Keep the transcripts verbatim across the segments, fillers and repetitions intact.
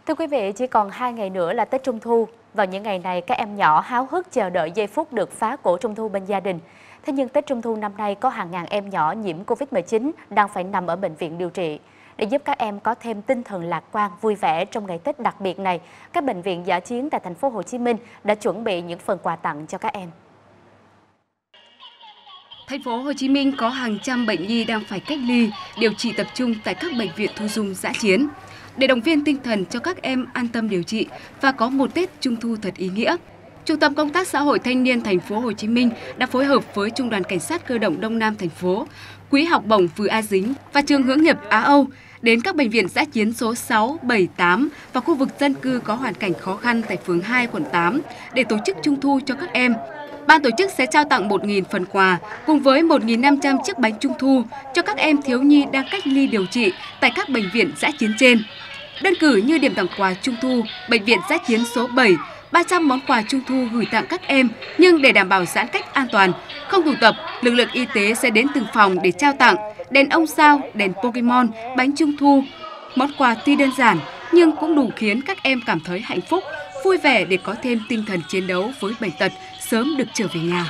Thưa quý vị, chỉ còn hai ngày nữa là Tết Trung Thu. Vào những ngày này, các em nhỏ háo hức chờ đợi giây phút được phá cổ Trung Thu bên gia đình. Thế nhưng Tết Trung Thu năm nay có hàng ngàn em nhỏ nhiễm Covid mười chín đang phải nằm ở bệnh viện điều trị. Để giúp các em có thêm tinh thần lạc quan, vui vẻ trong ngày Tết đặc biệt này, các bệnh viện dã chiến tại thành phố Hồ Chí Minh đã chuẩn bị những phần quà tặng cho các em. Thành phố Hồ Chí Minh có hàng trăm bệnh nhi đang phải cách ly, điều trị tập trung tại các bệnh viện thu dung dã chiến. Để động viên tinh thần cho các em an tâm điều trị và có một Tết Trung Thu thật ý nghĩa, Trung tâm Công tác Xã hội Thanh niên Thành phố Hồ Chí Minh đã phối hợp với Trung đoàn Cảnh sát Cơ động Đông Nam thành phố, Quỹ học bổng Vừa A Dính và Trường Hướng nghiệp Á Âu đến các bệnh viện dã chiến số sáu, bảy, tám và khu vực dân cư có hoàn cảnh khó khăn tại phường hai, quận tám để tổ chức Trung Thu cho các em. Ban tổ chức sẽ trao tặng một nghìn phần quà cùng với một nghìn năm trăm chiếc bánh Trung Thu cho các em thiếu nhi đang cách ly điều trị tại các bệnh viện dã chiến trên. Đơn cử như điểm tặng quà Trung Thu, bệnh viện dã chiến số bảy, ba trăm món quà Trung Thu gửi tặng các em, nhưng để đảm bảo giãn cách an toàn, không tụ tập, lực lượng y tế sẽ đến từng phòng để trao tặng đèn ông sao, đèn Pokemon, bánh Trung Thu. Món quà tuy đơn giản nhưng cũng đủ khiến các em cảm thấy hạnh phúc, vui vẻ để có thêm tinh thần chiến đấu với bệnh tật, sớm được trở về nhà.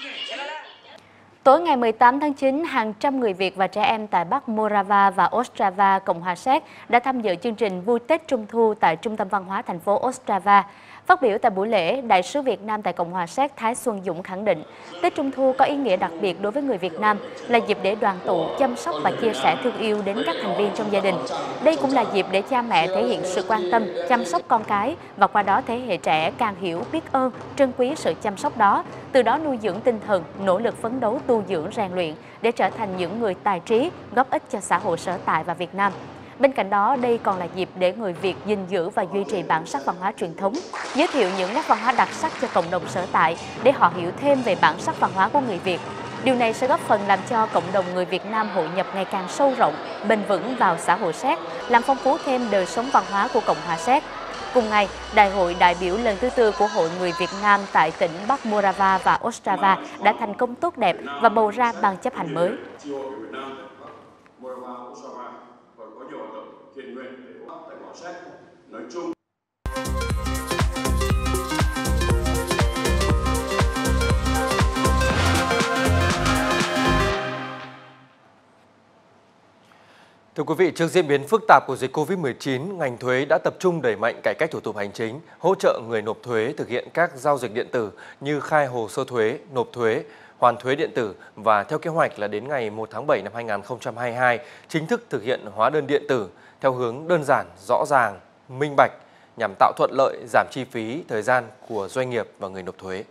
Tối ngày mười tám tháng chín, hàng trăm người Việt và trẻ em tại Bắc Morava và Ostrava, Cộng hòa Séc đã tham dự chương trình Vui Tết Trung Thu tại Trung tâm Văn hóa thành phố Ostrava. Phát biểu tại buổi lễ, Đại sứ Việt Nam tại Cộng hòa Séc Thái Xuân Dũng khẳng định, Tết Trung Thu có ý nghĩa đặc biệt đối với người Việt Nam, là dịp để đoàn tụ, chăm sóc và chia sẻ thương yêu đến các thành viên trong gia đình. Đây cũng là dịp để cha mẹ thể hiện sự quan tâm, chăm sóc con cái và qua đó thế hệ trẻ càng hiểu, biết ơn, trân quý sự chăm sóc đó, từ đó nuôi dưỡng tinh thần, nỗ lực phấn đấu tu dưỡng rèn luyện để trở thành những người tài trí, góp ích cho xã hội sở tại và Việt Nam. Bên cạnh đó, đây còn là dịp để người Việt gìn giữ và duy trì bản sắc văn hóa truyền thống, giới thiệu những nét văn hóa đặc sắc cho cộng đồng sở tại để họ hiểu thêm về bản sắc văn hóa của người Việt. Điều này sẽ góp phần làm cho cộng đồng người Việt Nam hội nhập ngày càng sâu rộng, bền vững vào xã hội Séc, làm phong phú thêm đời sống văn hóa của Cộng hòa Séc. Cùng ngày, Đại hội đại biểu lần thứ tư của Hội người Việt Nam tại tỉnh Bắc Morava và Ostrava đã thành công tốt đẹp và bầu ra ban chấp hành mới. Thưa quý vị, trước diễn biến phức tạp của dịch Covid mười chín, ngành thuế đã tập trung đẩy mạnh cải cách thủ tục hành chính, hỗ trợ người nộp thuế thực hiện các giao dịch điện tử như khai hồ sơ thuế, nộp thuế, hoàn thuế điện tử và theo kế hoạch là đến ngày một tháng bảy năm hai nghìn không trăm hai mươi hai chính thức thực hiện hóa đơn điện tử theo hướng đơn giản, rõ ràng, minh bạch nhằm tạo thuận lợi, giảm chi phí, thời gian của doanh nghiệp và người nộp thuế.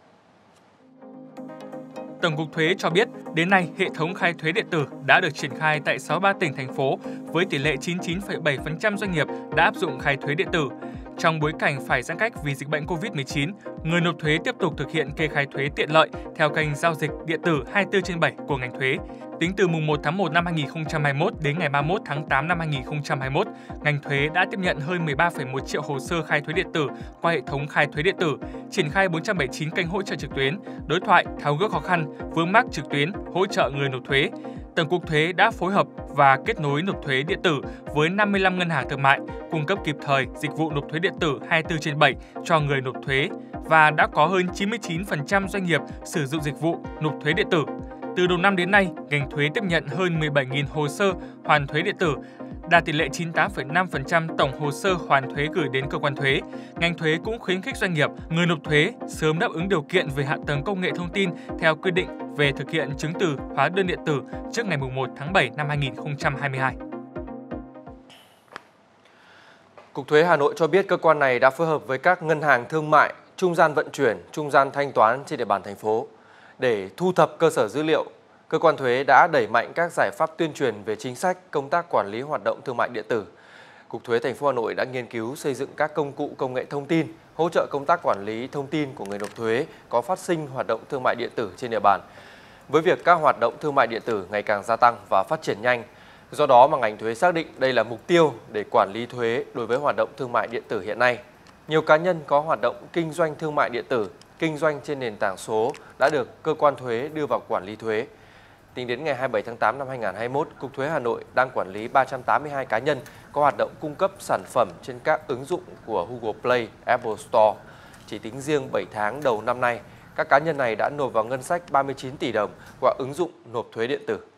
Tổng cục Thuế cho biết, đến nay hệ thống khai thuế điện tử đã được triển khai tại sáu mươi ba tỉnh, thành phố với tỷ lệ chín mươi chín phẩy bảy phần trăm doanh nghiệp đã áp dụng khai thuế điện tử. Trong bối cảnh phải giãn cách vì dịch bệnh Covid mười chín, người nộp thuế tiếp tục thực hiện kê khai thuế tiện lợi theo kênh giao dịch điện tử hai mươi tư trên bảy của ngành thuế. Tính từ mùng một tháng một năm hai nghìn không trăm hai mươi mốt đến ngày ba mươi mốt tháng tám năm hai nghìn không trăm hai mươi mốt, ngành thuế đã tiếp nhận hơn mười ba phẩy một triệu hồ sơ khai thuế điện tử qua hệ thống khai thuế điện tử, triển khai bốn trăm bảy mươi chín kênh hỗ trợ trực tuyến, đối thoại, tháo gỡ khó khăn, vướng mắc trực tuyến, hỗ trợ người nộp thuế. Tổng cục Thuế đã phối hợp và kết nối nộp thuế điện tử với năm mươi lăm ngân hàng thương mại, cung cấp kịp thời dịch vụ nộp thuế điện tử hai mươi tư trên bảy cho người nộp thuế và đã có hơn chín mươi chín phần trăm doanh nghiệp sử dụng dịch vụ nộp thuế điện tử. Từ đầu năm đến nay, ngành thuế tiếp nhận hơn mười bảy nghìn hồ sơ hoàn thuế điện tử, đạt tỷ lệ chín mươi tám phẩy năm phần trăm tổng hồ sơ hoàn thuế gửi đến cơ quan thuế. Ngành thuế cũng khuyến khích doanh nghiệp, người nộp thuế sớm đáp ứng điều kiện về hạ tầng công nghệ thông tin theo quy định về thực hiện chứng từ hóa đơn điện tử trước ngày mùng một tháng bảy năm hai nghìn không trăm hai mươi hai. Cục Thuế Hà Nội cho biết cơ quan này đã phối hợp với các ngân hàng thương mại, trung gian vận chuyển, trung gian thanh toán trên địa bàn thành phố. Để thu thập cơ sở dữ liệu, cơ quan thuế đã đẩy mạnh các giải pháp tuyên truyền về chính sách, công tác quản lý hoạt động thương mại điện tử. Cục Thuế thành phố Hà Nội đã nghiên cứu xây dựng các công cụ công nghệ thông tin, hỗ trợ công tác quản lý thông tin của người nộp thuế có phát sinh hoạt động thương mại điện tử trên địa bàn. Với việc các hoạt động thương mại điện tử ngày càng gia tăng và phát triển nhanh, do đó mà ngành thuế xác định đây là mục tiêu để quản lý thuế đối với hoạt động thương mại điện tử hiện nay. Nhiều cá nhân có hoạt động kinh doanh thương mại điện tử, kinh doanh trên nền tảng số đã được cơ quan thuế đưa vào quản lý thuế. Tính đến ngày hai mươi bảy tháng tám năm hai nghìn không trăm hai mươi mốt, Cục Thuế Hà Nội đang quản lý ba trăm tám mươi hai cá nhân có hoạt động cung cấp sản phẩm trên các ứng dụng của Google Play, Apple Store. Chỉ tính riêng bảy tháng đầu năm nay, các cá nhân này đã nộp vào ngân sách ba mươi chín tỷ đồng qua ứng dụng nộp thuế điện tử.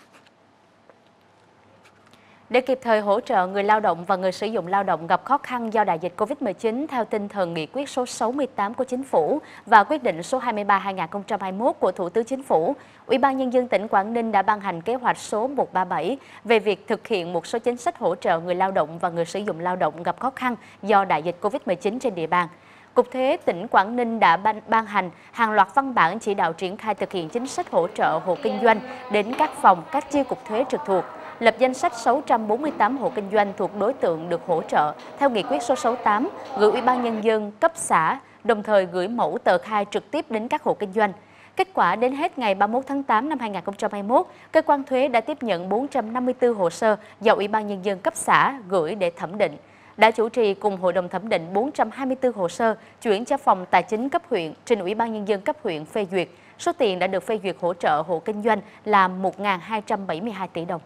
Để kịp thời hỗ trợ người lao động và người sử dụng lao động gặp khó khăn do đại dịch Covid mười chín theo tinh thần nghị quyết số sáu mươi tám của Chính phủ và quyết định số hai mươi ba trên hai nghìn không trăm hai mươi mốt của Thủ tướng Chính phủ, Ủy ban Nhân dân tỉnh Quảng Ninh đã ban hành kế hoạch số một trăm ba mươi bảy về việc thực hiện một số chính sách hỗ trợ người lao động và người sử dụng lao động gặp khó khăn do đại dịch Covid mười chín trên địa bàn. Cục Thuế tỉnh Quảng Ninh đã ban, ban hành hàng loạt văn bản chỉ đạo triển khai thực hiện chính sách hỗ trợ hộ kinh doanh đến các phòng, các chi cục thuế trực thuộc, lập danh sách sáu trăm bốn mươi tám hộ kinh doanh thuộc đối tượng được hỗ trợ theo nghị quyết số sáu mươi tám, gửi Ủy ban Nhân dân cấp xã, đồng thời gửi mẫu tờ khai trực tiếp đến các hộ kinh doanh. Kết quả đến hết ngày ba mươi mốt tháng tám năm hai nghìn không trăm hai mươi mốt, cơ quan thuế đã tiếp nhận bốn trăm năm mươi tư hồ sơ do Ủy ban Nhân dân cấp xã gửi để thẩm định. Đã chủ trì cùng Hội đồng thẩm định bốn trăm hai mươi tư hồ sơ, chuyển cho Phòng Tài chính cấp huyện, trình Ủy ban Nhân dân cấp huyện phê duyệt. Số tiền đã được phê duyệt hỗ trợ hộ kinh doanh là một nghìn hai trăm bảy mươi hai tỷ đồng.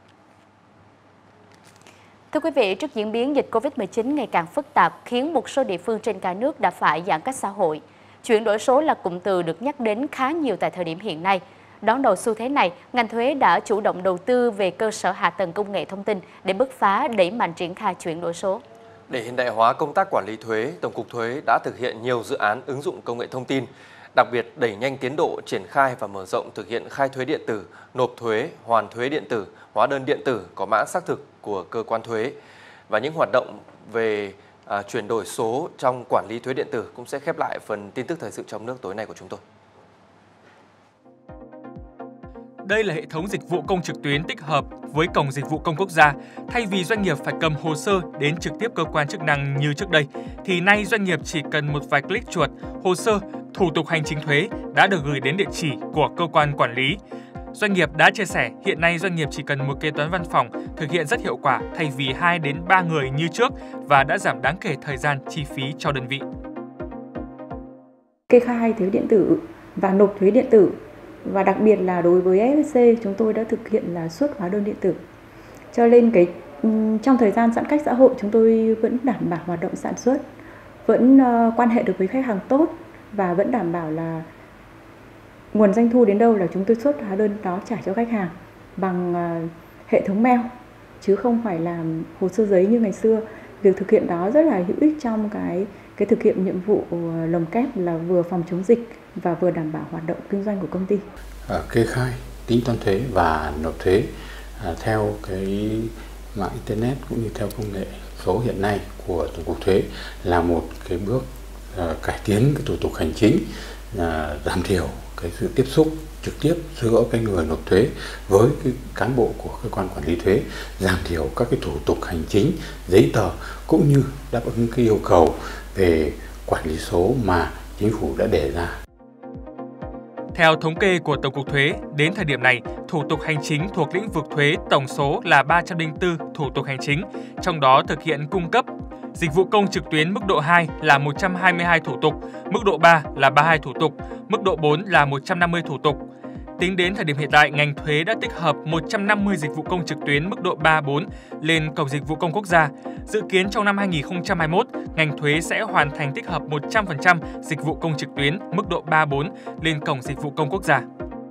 Thưa quý vị, trước diễn biến dịch Covid mười chín ngày càng phức tạp khiến một số địa phương trên cả nước đã phải giãn cách xã hội. Chuyển đổi số là cụm từ được nhắc đến khá nhiều tại thời điểm hiện nay. Đón đầu xu thế này, ngành thuế đã chủ động đầu tư về cơ sở hạ tầng công nghệ thông tin để bứt phá đẩy mạnh triển khai chuyển đổi số. Để hiện đại hóa công tác quản lý thuế, Tổng cục Thuế đã thực hiện nhiều dự án ứng dụng công nghệ thông tin, đặc biệt đẩy nhanh tiến độ triển khai và mở rộng thực hiện khai thuế điện tử, nộp thuế, hoàn thuế điện tử, hóa đơn điện tử có mã xác thực của cơ quan thuế. Và những hoạt động về à, chuyển đổi số trong quản lý thuế điện tử cũng sẽ khép lại phần tin tức thời sự trong nước tối nay của chúng tôi. Đây là hệ thống dịch vụ công trực tuyến tích hợp với Cổng Dịch vụ Công Quốc gia. Thay vì doanh nghiệp phải cầm hồ sơ đến trực tiếp cơ quan chức năng như trước đây, thì nay doanh nghiệp chỉ cần một vài click chuột, hồ sơ, thủ tục hành chính thuế đã được gửi đến địa chỉ của cơ quan quản lý. Doanh nghiệp đã chia sẻ hiện nay doanh nghiệp chỉ cần một kế toán văn phòng thực hiện rất hiệu quả thay vì hai đến ba người như trước và đã giảm đáng kể thời gian chi phí cho đơn vị. Kê khai thuế điện tử và nộp thuế điện tử, và đặc biệt là đối với ép ét xê chúng tôi đã thực hiện là xuất hóa đơn điện tử. Cho nên cái trong thời gian giãn cách xã hội chúng tôi vẫn đảm bảo hoạt động sản xuất, vẫn uh, quan hệ được với khách hàng tốt và vẫn đảm bảo là nguồn doanh thu đến đâu là chúng tôi xuất hóa đơn đó trả cho khách hàng bằng uh, hệ thống mail chứ không phải làm hồ sơ giấy như ngày xưa. Việc thực hiện đó rất là hữu ích trong cái cái thực hiện nhiệm vụ lồng kép là vừa phòng chống dịch và vừa đảm bảo hoạt động kinh doanh của công ty. À, kê khai, tính toán thuế và nộp thuế à, theo cái mạng internet cũng như theo công nghệ số hiện nay của Tổng cục Thuế là một cái bước à, cải tiến cái thủ tục hành chính, à, giảm thiểu cái sự tiếp xúc trực tiếp giữa cái người nộp thuế với cái cán bộ của cơ quan quản lý thuế, giảm thiểu các cái thủ tục hành chính, giấy tờ cũng như đáp ứng cái yêu cầu về quản lý số mà chính phủ đã đề ra. Theo thống kê của Tổng cục Thuế, đến thời điểm này, thủ tục hành chính thuộc lĩnh vực thuế tổng số là ba trăm lẻ bốn thủ tục hành chính, trong đó thực hiện cung cấp dịch vụ công trực tuyến mức độ hai là một trăm hai mươi hai thủ tục, mức độ ba là ba mươi hai thủ tục, mức độ bốn là một trăm năm mươi thủ tục. Tính đến thời điểm hiện tại, ngành thuế đã tích hợp một trăm năm mươi dịch vụ công trực tuyến mức độ ba, bốn lên Cổng Dịch vụ Công Quốc gia. Dự kiến trong năm hai nghìn không trăm hai mươi mốt, ngành thuế sẽ hoàn thành tích hợp một trăm phần trăm dịch vụ công trực tuyến mức độ ba, bốn lên Cổng Dịch vụ Công Quốc gia.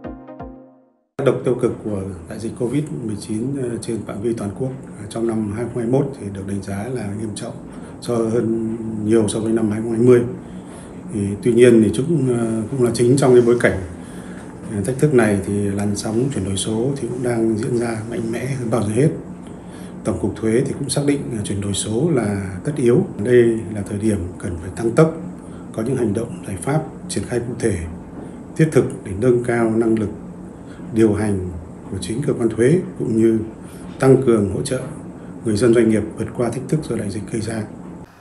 Tác động tiêu cực của đại dịch Covid mười chín trên phạm vi toàn quốc trong năm hai nghìn không trăm hai mươi mốt thì được đánh giá là nghiêm trọng so hơn nhiều so với năm hai nghìn không trăm hai mươi. Thì, tuy nhiên thì chúng cũng là chính trong cái bối cảnh thách thức này thì làn sóng chuyển đổi số thì cũng đang diễn ra mạnh mẽ hơn bao giờ hết. Tổng cục Thuế thì cũng xác định chuyển đổi số là tất yếu. Đây là thời điểm cần phải tăng tốc, có những hành động giải pháp triển khai cụ thể, thiết thực để nâng cao năng lực điều hành của chính cơ quan thuế cũng như tăng cường hỗ trợ người dân doanh nghiệp vượt qua thách thức do đại dịch gây ra.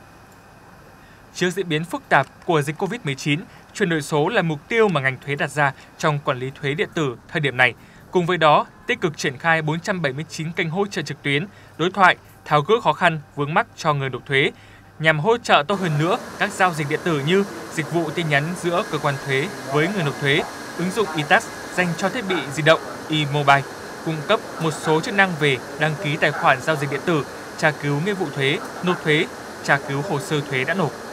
Trước diễn biến phức tạp của dịch Covid mười chín, chuyển đổi số là mục tiêu mà ngành thuế đặt ra trong quản lý thuế điện tử thời điểm này. Cùng với đó, tích cực triển khai bốn trăm bảy mươi chín kênh hỗ trợ trực tuyến, đối thoại, tháo gỡ khó khăn, vướng mắc cho người nộp thuế, nhằm hỗ trợ tốt hơn nữa các giao dịch điện tử như dịch vụ tin nhắn giữa cơ quan thuế với người nộp thuế, ứng dụng e-tax dành cho thiết bị di động, e-mobile, cung cấp một số chức năng về đăng ký tài khoản giao dịch điện tử, tra cứu nghĩa vụ thuế, nộp thuế, tra cứu hồ sơ thuế đã nộp.